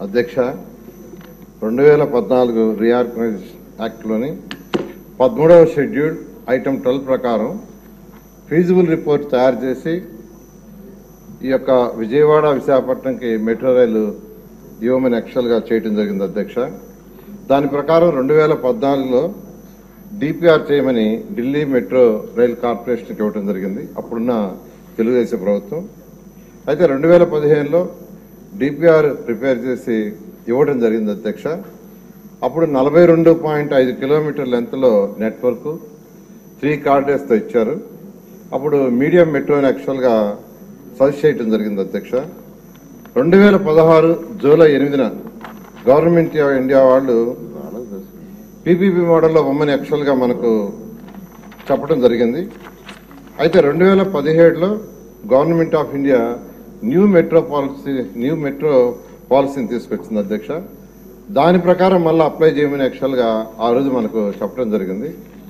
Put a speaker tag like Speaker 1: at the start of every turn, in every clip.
Speaker 1: అధ్యక్ష 2014 రీఆర్గనైజేషన్ యాక్ట్లోని 13వ షెడ్యూల్ ఐటమ్ 12 ప్రకారం ఫీజిబుల్ రిపోర్ట్ తయారు చేసి ఈ యొక్క విజయవాడ విశాఖపట్నంకి మెట్రో రైలు ఇవ్వమని యాక్చువల్గా చేయడం జరిగింది అధ్యక్ష. దాని ప్రకారం 2014లో డిపిఆర్ చేయమని ఢిల్లీ మెట్రో రైల్ కార్పొరేషన్కి ఇవ్వడం జరిగింది అప్పుడున్న తెలుగుదేశం ప్రభుత్వం. అయితే 2015లో డిపిఆర్ ప్రిపేర్ చేసి ఇవ్వడం జరిగింది అధ్యక్ష. అప్పుడు 42.5 కిలోమీటర్ లెంత్లో నెట్వర్క్ 3 కారిడార్స్తో ఇచ్చారు. అప్పుడు మీడియం మెట్రోని యాక్చువల్గా సజెస్ట్ చేయడం జరిగింది అధ్యక్ష. 2016 జూలై 8న గవర్నమెంట్ ఆఫ్ ఇండియా వాళ్ళు పీపీపీ మోడల్లో బొమ్మని యాక్చువల్గా మనకు చెప్పడం జరిగింది. అయితే 2017లో government of India new metro పాలసీని తీసుకొచ్చింది అధ్యక్ష. దాని ప్రకారం మళ్ళీ అప్లై చేయమని యాక్చువల్గా ఆ రోజు మనకు చెప్పడం జరిగింది.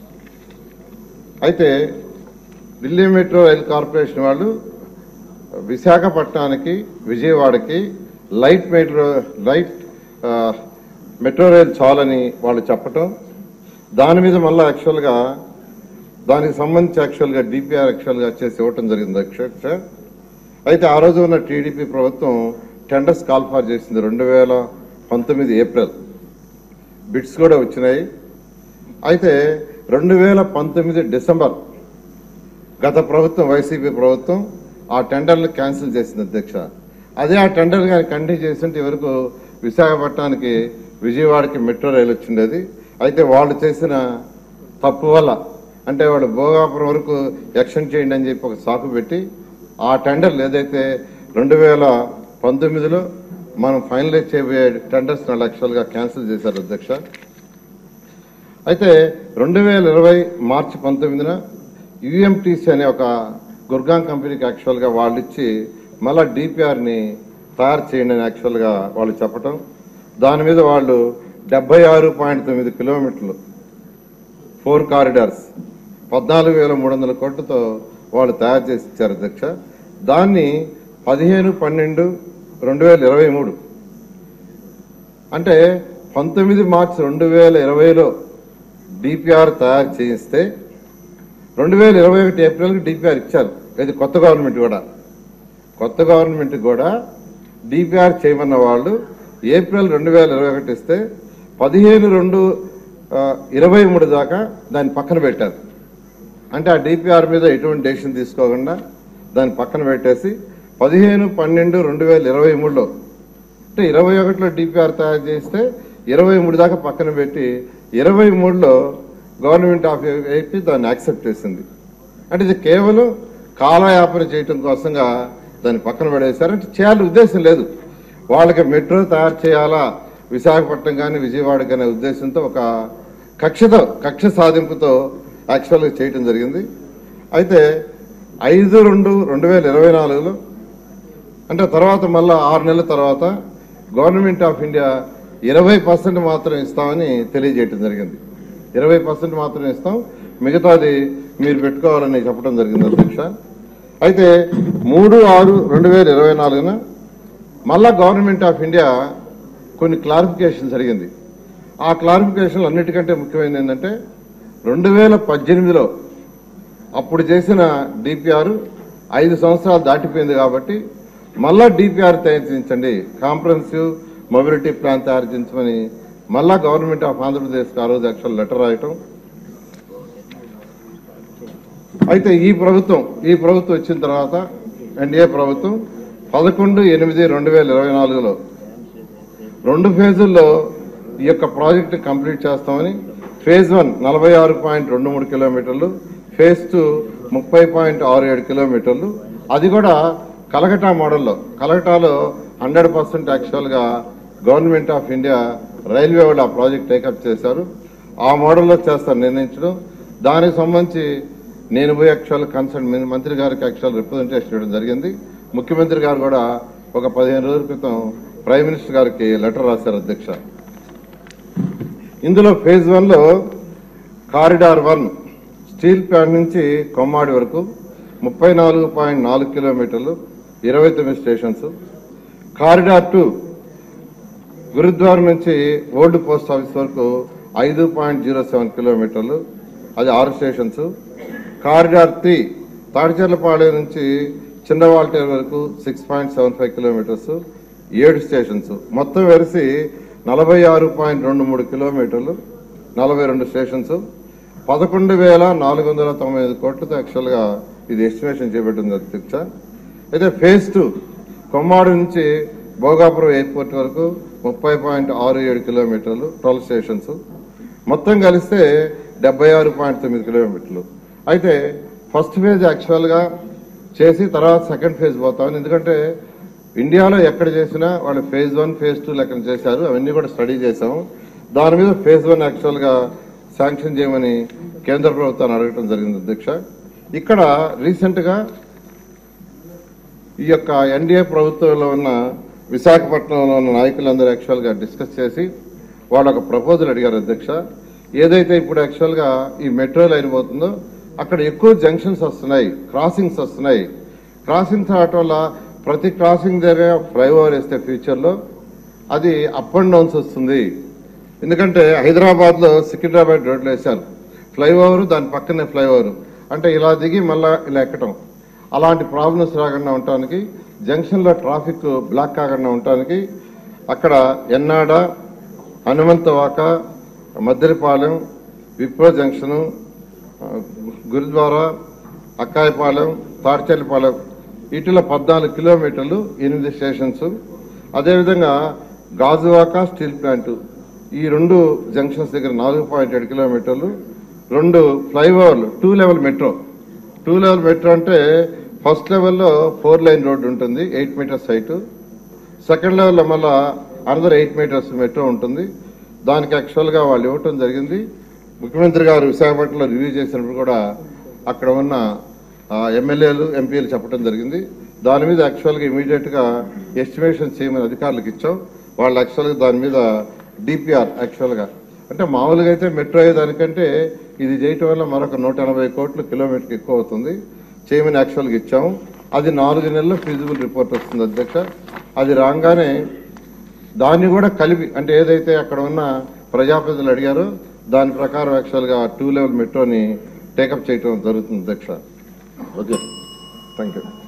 Speaker 1: అయితే ఢిల్లీ మెట్రో రైల్ కార్పొరేషన్ వాళ్ళు విశాఖపట్నానికి విజయవాడకి లైట్ మెట్రో రైల్ చాలని వాళ్ళు చెప్పటం, దాని మీద మళ్ళీ యాక్చువల్గా దానికి సంబంధించి యాక్చువల్గా డిపిఆర్ యాక్చువల్గా చేసి ఇవ్వటం జరిగింది అధ్యక్ష. అయితే ఆ రోజు ఉన్న టీడీపీ ప్రభుత్వం టెండర్స్ కాల్ఫార్ చేసింది 2019 ఏప్రిల్. బిడ్స్ కూడా వచ్చినాయి. అయితే 2019 డిసెంబర్ గత ప్రభుత్వం వైసీపీ ప్రభుత్వం ఆ టెండర్లు క్యాన్సిల్ చేసింది అధ్యక్ష. అదే ఆ టెండర్ కానీ కంటిన్యూ చేస్తుంటే వరకు విశాఖపట్నానికి విజయవాడకి మెట్రో రైలు వచ్చిండేది. అయితే వాళ్ళు చేసిన తప్పు వల్ల అంటే వాళ్ళు భోగాపురం వరకు ఎక్స్టెండ్ చేయండి అని చెప్పి ఒక సాకు పెట్టి ఆ టెండర్లు ఏదైతే 2019లో మనం ఫైనలైజ్ చేయబోయే టెండర్స్ 4 లక్షలుగా క్యాన్సిల్ చేశారు అధ్యక్ష. అయితే 2020 మార్చి 19న యుఎంటీసీ అనే ఒక గుర్గాం కంపెనీకి యాక్చువల్గా వాళ్ళు ఇచ్చి మళ్ళా డిపిఆర్ని తయారు చేయండి అని యాక్చువల్గా వాళ్ళు చెప్పటం, దాని మీద వాళ్ళు 76.9 కిలోమీటర్లు 4 కారిడార్స్ 14,300 కోట్లతో వాళ్ళు తయారు చేసి ఇచ్చారు అధ్యక్ష. దాన్ని 15/12/2023 అంటే 19 మార్చి 2020లో డిపిఆర్ తయారు చేయిస్తే 2021 ఏప్రిల్కి డిపిఆర్ ఇచ్చారు. ఇది కొత్త గవర్నమెంట్ కూడా డిపిఆర్ చేయమన్న వాళ్ళు ఏప్రిల్ 2021 ఇస్తే 15/2/23 దాకా దాన్ని పక్కన పెట్టారు. అంటే ఆ డిపిఆర్ మీద ఎటువంటి డెసిషన్ తీసుకోకుండా దాన్ని పక్కన పెట్టేసి 15/12/2023లో అంటే 21లో డిపిఆర్ తయారు చేస్తే 23 దాకా పక్కన పెట్టి 23లో గవర్నమెంట్ ఆఫ్ ఏపీ దాన్ని యాక్సెప్ట్ చేసింది. అంటే ఇది కేవలం కాలయాపన చేయటం కోసంగా దాన్ని పక్కన పడేశారు. అంటే చేయాలని ఉద్దేశం లేదు. వాళ్ళకి మెట్రో తయారు చేయాలా విశాఖపట్నం కానీ విజయవాడ కానీ ఉద్దేశంతో ఒక కక్ష సాధింపుతో యాక్చువల్గా చేయటం జరిగింది. అయితే 5/2/2024లో అంటే తర్వాత మళ్ళీ 6 నెలల తర్వాత గవర్నమెంట్ ఆఫ్ ఇండియా 20% మాత్రం ఇస్తామని తెలియజేయటం జరిగింది. 20% మాత్రం ఇస్తాం, మిగతాది మీరు పెట్టుకోవాలని చెప్పడం జరిగింది అధ్యక్ష. అయితే 3/6/2024న మళ్ళా గవర్నమెంట్ ఆఫ్ ఇండియా కొన్ని క్లారిఫికేషన్ జరిగింది. ఆ క్లారిఫికేషన్లు అన్నిటికంటే ముఖ్యమైనది ఏంటంటే 2018లో అప్పుడు చేసిన డిపిఆర్ 5 సంవత్సరాలు దాటిపోయింది కాబట్టి మళ్ళా డిపిఆర్ తయారు చేయించండి, కాంప్రహెన్సివ్ మొబిలిటీ ప్లాన్ తయారు చేయించమని మళ్ళా గవర్నమెంట్ ఆఫ్ ఆంధ్రప్రదేశ్కి ఆ రోజు యాక్చువల్ లెటర్ రాయటం. అయితే ఈ ప్రభుత్వం వచ్చిన తర్వాత ఎన్డీఏ ప్రభుత్వం 11/8/2024లో 2 ఫేజుల్లో ఈ యొక్క ప్రాజెక్టు కంప్లీట్ చేస్తామని ఫేజ్ 1 46.23 కిలోమీటర్లు, ఫేజ్ 2 30.67 కిలోమీటర్లు, అది కూడా కలకటా మోడల్లో. కలకటాలో 100% యాక్చువల్గా గవర్నమెంట్ ఆఫ్ ఇండియా రైల్వే వాళ్ళు ఆ ప్రాజెక్ట్ టేకప్ చేశారు. ఆ మోడల్లో చేస్తారు నిర్ణయించడం. దానికి సంబంధించి నేను పోయి యాక్చువల్ కన్సర్న్ మంత్రి గారికి యాక్చువల్ రిప్రజెంటేషన్ ఇవ్వడం జరిగింది. ముఖ్యమంత్రి గారు కూడా ఒక 15 రోజుల క్రితం ప్రైమ్ మినిస్టర్ గారికి లెటర్ రాశారు అధ్యక్ష. ఇందులో ఫేజ్ 1లో కారిడార్ 1 స్టీల్ ప్లాంట్ నుంచి కొమ్మాడి వరకు 34.4 కిలోమీటర్లు 29 స్టేషన్స్. కారిడార్ 2 గురుద్వారం నుంచి ఓల్డ్ పోస్ట్ ఆఫీస్ వరకు 5.07 కిలోమీటర్లు, అది 6 స్టేషన్స్. కారిడార్ 3 తాడిచెర్లపాలెం నుంచి చిన్నవాల్టేరు వరకు 6.75 కిలోమీటర్స్, 7 స్టేషన్స్. మొత్తం వెలిసి 46.23 కిలోమీటర్లు, 42 స్టేషన్స్, 11,495 కోట్లతో యాక్చువల్గా ఇది ఎస్టిమేషన్ చేపట్టింది అధ్యక్ష. అయితే ఫేజ్ 2 కొమ్మాడు నుంచి భోగాపురం ఎయిర్పోర్ట్ వరకు 30.67 కిలోమీటర్లు, 12 స్టేషన్స్. మొత్తం కలిస్తే 76.9 కిలోమీటర్లు. అయితే ఫస్ట్ ఫేజ్ యాక్చువల్గా చేసి తర్వాత సెకండ్ ఫేజ్ పోతామని, ఎందుకంటే ఇండియాలో ఎక్కడ చేసినా వాళ్ళు ఫేజ్ 1, ఫేజ్ 2 లెక్కన చేశారు. అవన్నీ కూడా స్టడీ చేశాము. దాని మీద ఫేజ్ 1 యాక్చువల్గా శాంక్షన్ చేయమని కేంద్ర ప్రభుత్వాన్ని అడగటం జరిగింది అధ్యక్ష. ఇక్కడ రీసెంట్గా ఈ యొక్క ఎన్డీఏ ప్రభుత్వంలో ఉన్న విశాఖపట్నంలో ఉన్న నాయకులందరూ యాక్చువల్గా డిస్కస్ చేసి వాళ్ళు ఒక ప్రపోజల్ అడిగారు అధ్యక్ష. ఏదైతే ఇప్పుడు యాక్చువల్గా ఈ మెట్రో లైన్ పోతుందో అక్కడ ఎక్కువ జంక్షన్స్ వస్తున్నాయి, క్రాసింగ్స్ వస్తున్నాయి. క్రాసింగ్స్ రావటం వల్ల ప్రతి క్రాసింగ్ దగ్గర ఫ్లైఓవర్ వేస్తే ఫ్యూచర్లో అది అప్ అండ్ డౌన్స్ వస్తుంది. ఎందుకంటే హైదరాబాద్లో సికింద్రాబాద్ రోడ్లు వేశారు, ఫ్లైఓవర్ దాని పక్కనే ఫ్లైఓవర్, అంటే ఇలా దిగి మళ్ళా ఇలా ఎక్కటం. అలాంటి ప్రాబ్లమ్స్ రాకుండా ఉండటానికి, జంక్షన్లో ట్రాఫిక్ బ్లాక్ కాకుండా ఉండటానికి అక్కడ ఎన్నాడ, హనుమంతవాక, మద్దెలపాలెం, విప్రో జంక్షను, గురుద్వారా, అక్కాయపాలెం, తాడిచెర్లపాలెం వీటిలో 14 కిలోమీటర్లు, 8 స్టేషన్స్. అదేవిధంగా గాజువాక స్టీల్ ప్లాంటు ఈ 2 జంక్షన్స్ దగ్గర 4.7 కిలోమీటర్లు, 2 ఫ్లైఓవర్లు, 2 లెవెల్ మెట్రో. 2 లెవెల్ మెట్రో అంటే ఫస్ట్ లెవెల్లో 4 లైన్ రోడ్డు ఉంటుంది, 8 మీటర్స్ హైట్. సెకండ్ లెవెల్లో మళ్ళా అనదర్ 8 మీటర్స్ మెట్రో ఉంటుంది. దానికి యాక్చువల్గా వాళ్ళు ఇవ్వటం జరిగింది. ముఖ్యమంత్రి గారు విశాఖపట్నంలో రివ్యూ చేసినప్పుడు కూడా అక్కడ ఉన్న ఎమ్మెల్యేలు, ఎంపీలు చెప్పడం జరిగింది. దాని మీద యాక్చువల్గా ఇమీడియట్గా ఎస్టిమేషన్ చేయమని అధికారులకు ఇచ్చాం. వాళ్ళు యాక్చువల్గా దాని మీద డిపిఆర్ యాక్చువల్గా అంటే మామూలుగా అయితే మెట్రో అయ్యేదానికంటే ఇది చేయటం వల్ల మరొక 180 కోట్లు కిలోమీటర్కి ఎక్కువ అవుతుంది, చేయమని యాక్చువల్గా ఇచ్చాము. అది 4 నెలల్లో ఫీజిబుల్ రిపోర్ట్ వస్తుంది అధ్యక్ష. అది రాగానే దాన్ని కూడా కలిపి, అంటే ఏదైతే అక్కడ ఉన్న ప్రజాప్రతినిధులు అడిగారో దాని ప్రకారం యాక్చువల్గా 2 లెవెల్ మెట్రోని టేకప్ చేయడం జరుగుతుంది అధ్యక్ష. Okay, thank you.